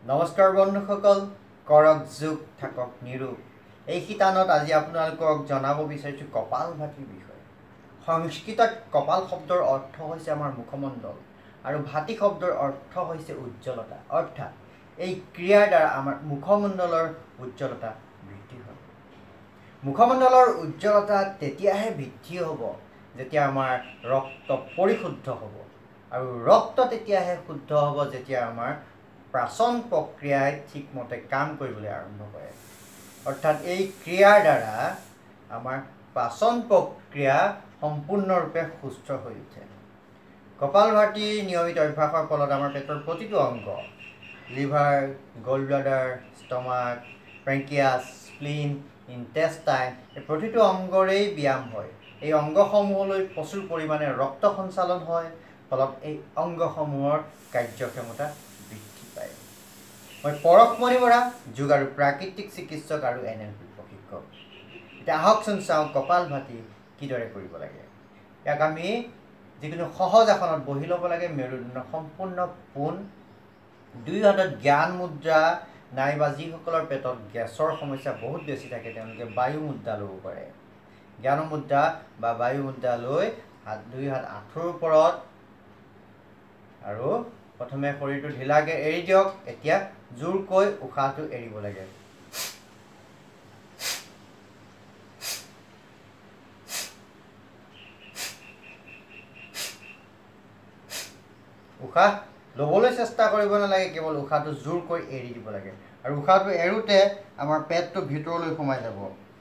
নমস্কাৰ বন্ধুসকল, কৰক যোগ থাকক নিৰোগ। এই শিতানত আজি আপোনালোকক জনাব বিচাৰিছোঁ কপালভাতিৰ বিষয়ে। সংস্কৃতত কপাল শব্দৰ অৰ্থ হৈছে আমাৰ মুখমণ্ডল আৰু ভাতি শব্দৰ অৰ্থ হৈছে উজ্জ্বলতা। অৰ্থাৎ এই ক্ৰিয়াৰ দ্বাৰা আমাৰ মুখমণ্ডলৰ উজ্জ্বলতা বৃদ্ধি হয়। মুখমণ্ডলৰ উজ্জ্বলতা তেতিয়াহে বৃদ্ধি হ'ব যেতিয়া আমাৰ ৰক্ত পৰিশুদ্ধ হ'ব, আৰু ৰক্ত তেতিয়াহে শুদ্ধ হ'ব যেতিয়া আমাৰ পাচন প্ৰক্ৰিয়াই ঠিকমতে কাম কৰিবলৈ আৰম্ভ কৰে। অৰ্থাৎ এই ক্ৰিয়াৰ দ্বাৰা আমাৰ পাচন প্ৰক্ৰিয়া সম্পূৰ্ণৰূপে সুস্থ হৈ উঠে। কপালভাতি নিয়মিত অভ্যাসৰ ফলত আমাৰ পেটৰ প্ৰতিটো অংগ, liver, gall bladder, stomach, pancreas, spleen, intestine, এই প্ৰতিটো অংগৰেই ব্যায়াম হয়। এই অংগসমূহলৈ প্ৰচুৰ পৰিমাণে ৰক্ত সঞ্চালন হয়, ফলত এই অংগসমূহৰ কাৰ্যক্ষমতা বৃদ্ধি পায়। মই পৰশমণি বৰা, যোগ আৰু প্ৰাকৃতিক চিকিৎসক আৰু NLP প্ৰশিক্ষক। এতিয়া আহকচোন চাওঁ কপালভাতি কিদৰে কৰিব লাগে। ইয়াক আমি যিকোনো সহজ আসনত বহি ল'ব লাগে। মেৰুদণ্ড সম্পূৰ্ণ পোন, দুই হাতত জ্ঞান মুদ্ৰা, নাইবা যিসকলৰ পেটত গেছৰ সমস্যা বহুত বেছি থাকে তেওঁলোকে বায়ু মুদ্ৰা ল'ব পাৰে। জ্ঞান মুদ্ৰা বা বায়ু মুদ্ৰা লৈ দুই হাত আঁঠুৰ ওপৰত, আৰু প্ৰথমে শৰীৰটো ঢিলাকৈ এৰি দিয়ক। এতিয়া জোৰকৈ উশাহটো এৰিব লাগে। উশাহ ল'বলৈ চেষ্টা কৰিব নালাগে, কেৱল উশাহটো জোৰকৈ এৰি দিব লাগে। আৰু উশাহটো এৰোঁতে আমাৰ পেটটো ভিতৰলৈ সোমাই যাব।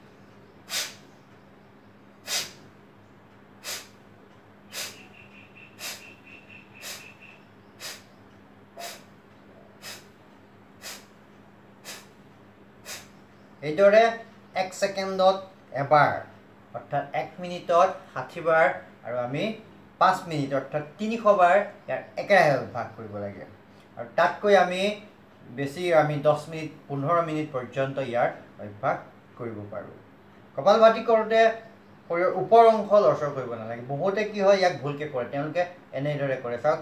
এইদৰে 1 ছেকেণ্ডত এবাৰ, অৰ্থাৎ 1 মিনিটত 60 বাৰ, আৰু আমি 5 মিনিট অৰ্থাৎ 300 বাৰ ইয়াৰ একেৰাহে অভ্যাস কৰিব লাগে। আৰু তাতকৈ আমি বেছি 10 মিনিট 15 মিনিট পৰ্যন্ত ইয়াৰ অভ্যাস কৰিব পাৰোঁ। কপালভাতি কৰোঁতে শৰীৰৰ ওপৰ অংশ লৰচৰ কৰিব নালাগে। বহুতে কি হয়, ইয়াক ভুলকৈ কৰে। তেওঁলোকে এনেদৰে কৰে, চাওক।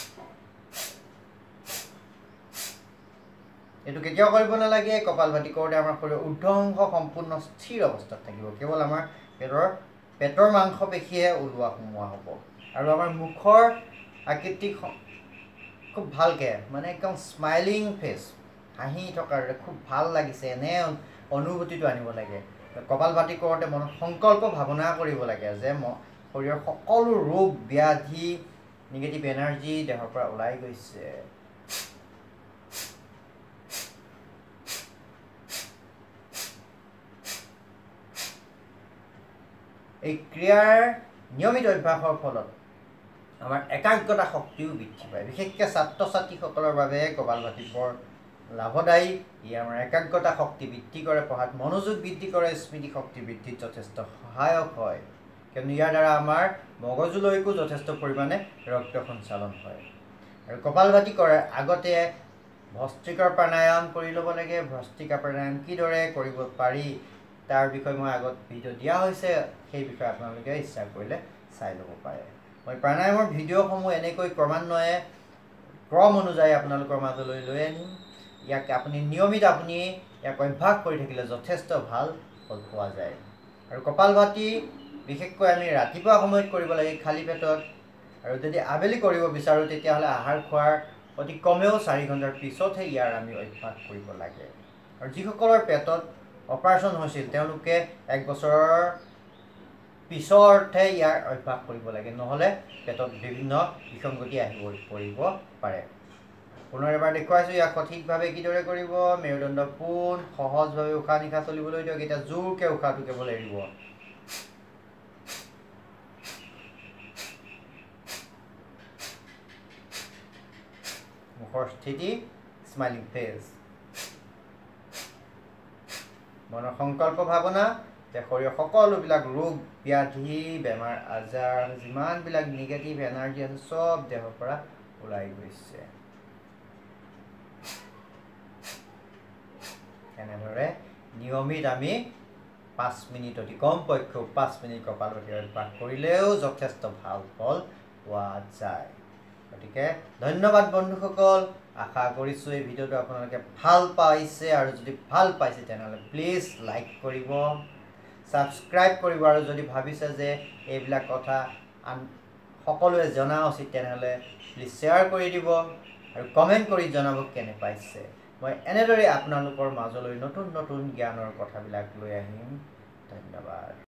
এইটো কেতিয়াও কৰিব নালাগে। কপালভাতি কৰোঁতে আমাৰ শৰীৰৰ ঊৰ্ধ্ব অংশ সম্পূৰ্ণ স্থিৰ অৱস্থাত থাকিব। কেৱল আমাৰ পেটৰ মাংসপেশীহে ওলোৱা সোমোৱা হ'ব। আৰু আমাৰ মুখৰ আকৃতি খুব ভালকৈ, মানে একদম স্মাইলিং ফেচ, হাঁহি থকাৰ খুব ভাল লাগিছে, এনে অনুভূতিটো আনিব লাগে। কপালভাতি কৰোঁতে মনত সংকল্প ভাৱনা কৰিব লাগে যে শৰীৰৰ সকলো ৰোগ ব্যাধি, নিগেটিভ এনাৰ্জি দেহৰ পৰা ওলাই গৈছে। এই ক্ৰিয়াৰ নিয়মিত অভ্যাসৰ ফলত আমাৰ একাগ্ৰতা শক্তিও বৃদ্ধি পায়। বিশেষকৈ ছাত্ৰ ছাত্ৰীসকলৰ বাবে কপালভাতি বৰ লাভদায়ী। ই আমাৰ একাগ্ৰতা শক্তি বৃদ্ধি কৰে, পঢ়াত মনোযোগ বৃদ্ধি কৰে, স্মৃতি শক্তি বৃদ্ধিত যথেষ্ট সহায়ক হয়। কিয়নো ইয়াৰ দ্বাৰা আমাৰ মগজুলৈকো যথেষ্ট পৰিমাণে ৰক্ত সঞ্চালন হয়। আৰু কপালভাতি কৰাৰ আগতে ভস্ত্ৰিকাৰ প্ৰাণায়াম কৰি ল'ব লাগে। ভস্ত্ৰিকা প্ৰাণায়াম কিদৰে কৰিব পাৰি তাৰ বিষয়ে মই আগত ভিডিঅ' দিয়া হৈছে, সেই বিষয়ে আপোনালোকে ইচ্ছা কৰিলে চাই ল'ব পাৰে। মই প্ৰাণায়ামৰ ভিডিঅ'সমূহ এনেকৈ ক্ৰমান্বয়ে ক্ৰম অনুযায়ী আপোনালোকৰ মাজলৈ লৈ আনিম। ইয়াক নিয়মিত ইয়াক অভ্যাস কৰি থাকিলে যথেষ্ট ভাল ফল পোৱা যায়। আৰু কপালভাতি বিশেষকৈ আমি ৰাতিপুৱা সময়ত কৰিব লাগে খালী পেটত। আৰু যদি আবেলি কৰিব বিচাৰোঁ তেতিয়াহ'লে আহাৰ খোৱাৰ অতি কমেও 4 ঘণ্টাৰ পিছতহে ইয়াৰ আমি অভ্যাস কৰিব লাগে। আৰু যিসকলৰ পেটত অপাৰেশ্যন হৈছিল তেওঁলোকে 1 বছৰৰ পিছতহে ইয়াৰ অভ্যাস কৰিব লাগে, নহ'লে পেটত বিভিন্ন বিসংগতি পৰিব পাৰে। পুনৰ এবাৰ দেখুৱাইছোঁ ইয়াক সঠিকভাৱে কিদৰে কৰিব। মেৰুদণ্ড পোন, সহজভাৱে উশাহ নিশাহ চলিবলৈ দিয়ক। এতিয়া জোৰকৈ উশাহটো কেৱল এৰিব। মুখৰ স্থিতি স্মাইলিং ফেচ। মনৰ সংকল্প ভাৱনা যে শৰীৰৰ সকলোবিলাক ৰোগ ব্যাধি, বেমাৰ আজাৰ, যিমানবিলাক নিগেটিভ এনাৰ্জি আছে চব দেহৰ পৰা ওলাই গৈছে। এনেদৰে নিয়মিত আমি 5 মিনিট, অতি কমপক্ষেও 5 মিনিট কপালভাতি অভ্যাস কৰিলেও যথেষ্ট ভাল ফল পোৱা যায়। গতিকে ধন্যবাদ বন্ধুসকল। আশা কৰিছোঁ এই ভিডিঅ'টো আপোনালোকে ভাল পাইছে, আৰু যদি ভাল পাইছে তেনেহ'লে প্লিজ লাইক কৰিব, ছাবস্ক্ৰাইব কৰিব, আৰু যদি ভাবিছে যে এইবিলাক কথা সকলোৱে জনা উচিত তেনেহ'লে প্লিজ শ্বেয়াৰ কৰি দিব আৰু কমেণ্ট কৰি জনাব কেনে পাইছে। মই এনেদৰে আপোনালোকৰ মাজলৈ নতুন নতুন জ্ঞানৰ কথাবিলাক লৈ আহিম। ধন্যবাদ।